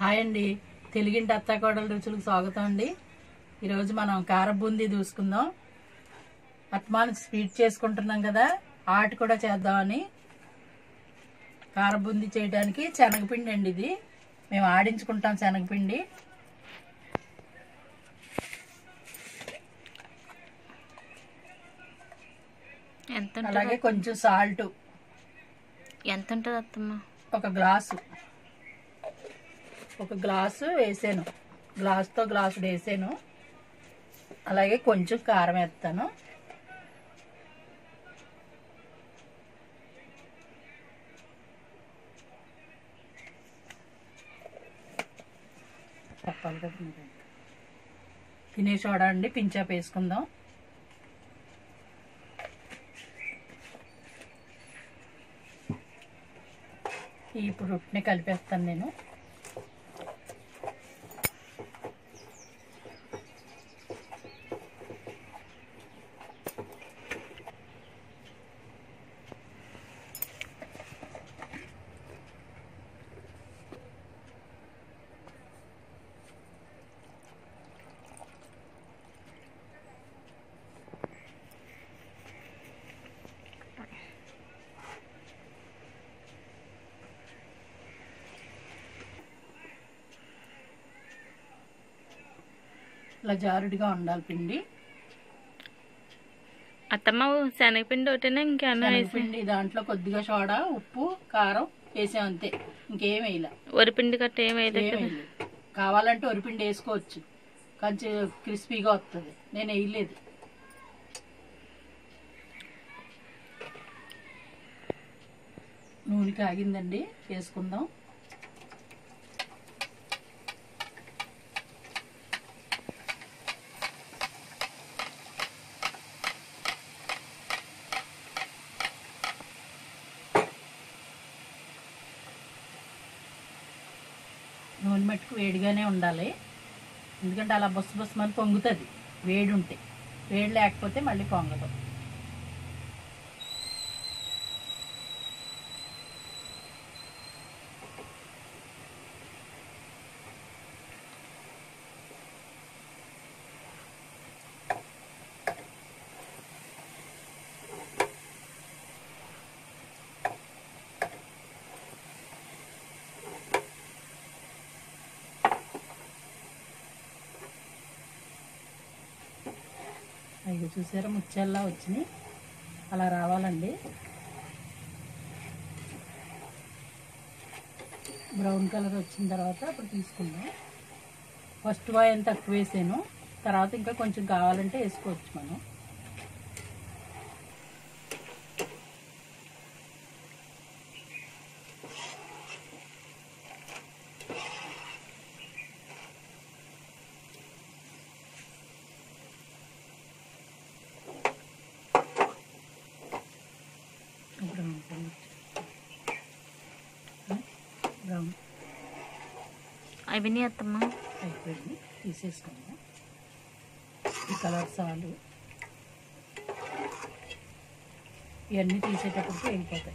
Hi అండి, తెలుగింటి అత్తాకోడల రుచులకు స్వాగతం అండి. ఈరోజు మనం కారం బూందీ చూసుకుందాం. అత్మాను స్వీట్ చేసుకుంటున్నాం కదా, ఆట కూడా చేద్దామని. కారం బూందీ చేయడానికి శనగపిండి అండి, ఇది మేము ఆడించుకుంటాం శనగపిండి. అలాగే కొంచెం సాల్ట్. ఎంత ఉంటుంది అత్తమ్మ? ఒక గ్లాసు వేసాను, గ్లాసుతో గ్లాసుడు వేసాను. అలాగే కొంచెం కారం వేస్తాను. చెప్పాలి కదా, తినే సోడా అండి, పించాప్ వేసుకుందాం. ఇప్పుడు రొట్టెని కలిపేస్తాను నేను. ఇలా జారుడిగా ఉండాలి పిండి. అత్తమ్మ శనగపిండి ఒకటేనా ఇంకేమన్నా? పిండి దాంట్లో కొద్దిగా సోడా, ఉప్పు, కారం వేసాం అంతే, ఇంకేం వేయలే. వరిపిండి గట్ట ఏం వేయలేదు. కావాలంటే వరిపిండి వేసుకోవచ్చు, కొంచెం క్రిస్పీగా వస్తుంది. నేను వేయలేదు. నూనె కాగిందండి, వేసుకుందాం. నూనె మట్టుకు వేడిగానే ఉండాలి, ఎందుకంటే అలా బొస్సు బొస్సుమని పొంగుతుంది. వేడి ఉంటే, వేడి లేకపోతే మళ్ళీ పొంగదు. అవి చూసారా, ముత్యాల్లా వచ్చినాయి. అలా రావాలండి. బ్రౌన్ కలర్ వచ్చిన తర్వాత అప్పుడు తీసుకుందాం. ఫస్ట్ వాయిన్ తక్కువ వేసాను, తర్వాత ఇంకా కొంచెం కావాలంటే వేసుకోవచ్చు మనం. అవన్నీ అత్తమ్మ అయిపోయింది, తీసేసుకుందాం. ఈ కలర్ చాలు, ఇవన్నీ తీసేటప్పటికి వెళ్ళిపోతాయి.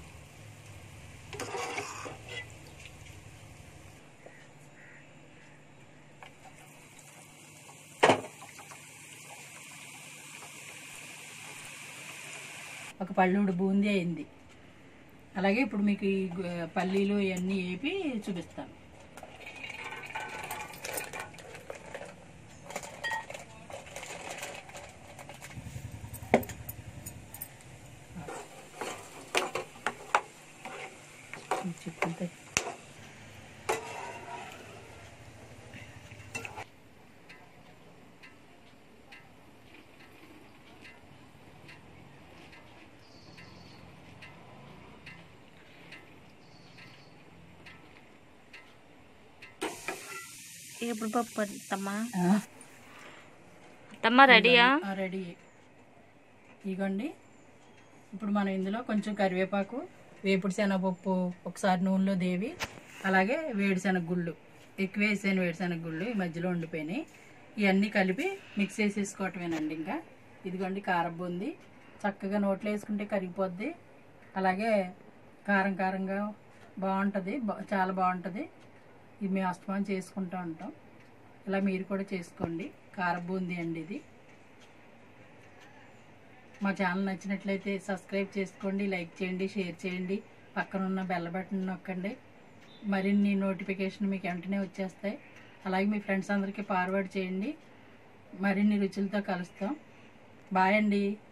ఒక పళ్ళుడు బూందీ అయింది. అలాగే ఇప్పుడు మీకు ఈ పల్లీలు ఇవన్నీ వేపి చూపిస్తాను. చెప్తే ఇప్పుడు పప్పు అత్తమ్మ. అత్తమ్మ రెడీయా? రెడీ. ఇగోండి, ఇప్పుడు మనం ఇందులో కొంచెం కరివేపాకు, వేపుడు శనగపప్పు ఒకసారి నూనెలో దేవి, అలాగే వేడిశనగ గుళ్ళు ఎక్కువ వేసాను. వేడిశనగ గుళ్ళు ఈ మధ్యలో ఉండిపోయినాయి. ఇవన్నీ కలిపి మిక్స్ చేసేసుకోవటమేనండి. ఇంకా ఇదిగోండి కారం బూందీ, చక్కగా నోట్లో వేసుకుంటే కరిగిపోద్ది. అలాగే కారం కారంగా బాగుంటుంది, చాలా బాగుంటుంది. ఇది మేము అస్తమానం చేసుకుంటూ ఉంటాం. ఇలా మీరు కూడా చేసుకోండి. కార బూందీ అండి ఇది. మా ఛానల్ నచ్చినట్లయితే సబ్స్క్రైబ్ చేసుకోండి, లైక్ చేయండి, షేర్ చేయండి, పక్కన ఉన్న బెల్ బటన్ నొక్కండి. మరిన్ని నోటిఫికేషన్ మీకు వెంటనే వచ్చేస్తాయి. అలాగే మీ ఫ్రెండ్స్ అందరికీ ఫార్వర్డ్ చేయండి. మరిన్ని రుచులతో కలుస్తాం. బాయ్ అండి.